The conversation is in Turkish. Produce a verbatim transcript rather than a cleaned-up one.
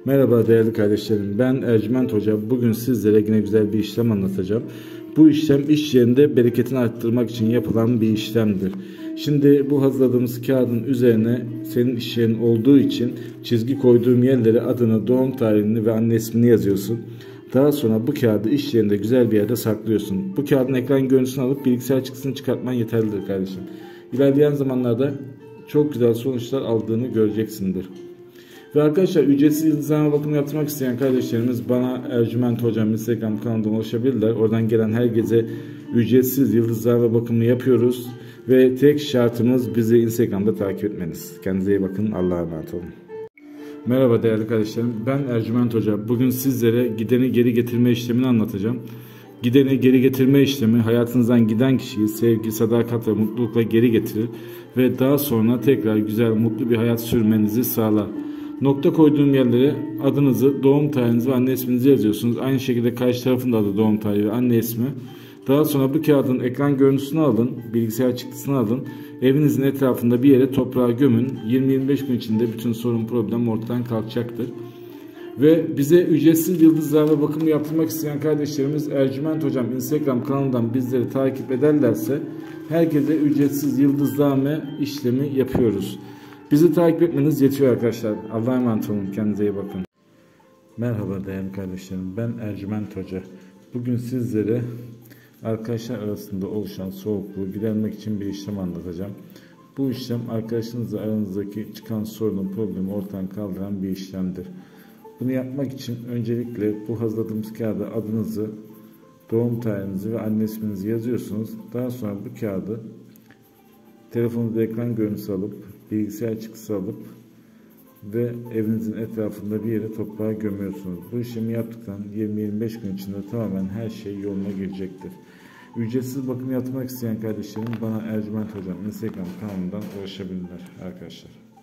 Merhaba değerli kardeşlerim, ben Ercüment Hoca. Bugün sizlere yine güzel bir işlem anlatacağım. Bu işlem iş yerinde bereketini arttırmak için yapılan bir işlemdir. Şimdi bu hazırladığımız kağıdın üzerine senin iş yerin olduğu için çizgi koyduğum yerlere adını, doğum tarihini ve anne ismini yazıyorsun. Daha sonra bu kağıdı iş yerinde güzel bir yerde saklıyorsun. Bu kağıdın ekran görüntüsünü alıp bilgisayar çıktısını çıkartman yeterlidir kardeşim. İlerleyen zamanlarda çok güzel sonuçlar aldığını göreceksindir. Ve arkadaşlar, ücretsiz yıldızlama bakımı yaptırmak isteyen kardeşlerimiz bana Ercüment Hocam Instagram kanalından ulaşabilirler. Oradan gelen her gece ücretsiz yıldızlama bakımı yapıyoruz. Ve tek şartımız bizi Instagram'da takip etmeniz. Kendinize iyi bakın. Allah'a emanet olun. Merhaba değerli kardeşlerim. Ben Ercüment Hoca. Bugün sizlere gideni geri getirme işlemini anlatacağım. Gideni geri getirme işlemi hayatınızdan giden kişiyi sevgi, sadakat ve mutlulukla geri getirir. Ve daha sonra tekrar güzel, mutlu bir hayat sürmenizi sağlar. Nokta koyduğum yerlere adınızı, doğum tarihinizi ve anne isminizi yazıyorsunuz. Aynı şekilde karşı tarafın da adı, doğum tarihi ve anne ismi. Daha sonra bu kağıdın ekran görüntüsünü alın, bilgisayar çıktısını alın. Evinizin etrafında bir yere toprağa gömün. yirmi yirmi beş gün içinde bütün sorun, problem ortadan kalkacaktır. Ve bize ücretsiz yıldızlama bakımı yaptırmak isteyen kardeşlerimiz Ercüment Hocam Instagram kanalından bizleri takip ederlerse herkese ücretsiz yıldızlama işlemi yapıyoruz. Bizi takip etmeniz yetiyor arkadaşlar. Allah'a emanet olun. Kendinize iyi bakın. Merhaba değerli kardeşlerim. Ben Ercüment Hoca. Bugün sizlere arkadaşlar arasında oluşan soğukluğu gidermek için bir işlem anlatacağım. Bu işlem arkadaşınızla aranızdaki çıkan sorunu, problemi ortadan kaldıran bir işlemdir. Bunu yapmak için öncelikle bu hazırladığımız kağıda adınızı, doğum tarihinizi ve anne isminizi yazıyorsunuz. Daha sonra bu kağıdı telefonunuzda ekran görüntüsü alıp, bilgisayar çıktısı alıp ve evinizin etrafında bir yere toprağa gömüyorsunuz. Bu işlemi yaptıktan yirmi yirmi beş gün içinde tamamen her şey yoluna girecektir. Ücretsiz bakım yaptırmak isteyen kardeşlerim bana Ercüment Hocam Instagram kanalından ulaşabilirler arkadaşlar.